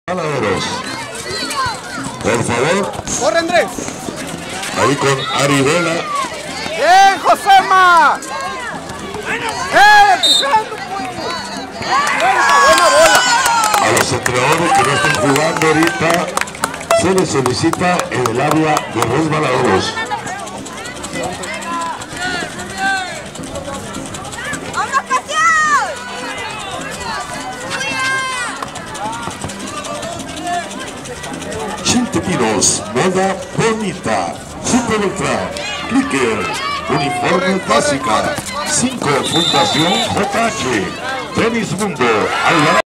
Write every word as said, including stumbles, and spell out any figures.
Baladeros. Por favor. ¡Corre, Andrés! Ahí con Ari Vela. ¡Bien, Josema! ¡Eh! ¡Empujando, pues! ¡Buena bola! A los entrenadores que no están jugando ahorita se les solicita en el área de resbaladeros. Chintepinos, moda bonita, super ultra, clicker, uniforme básica, cinco Fundación J H, Tenis Mundo, Alvarado.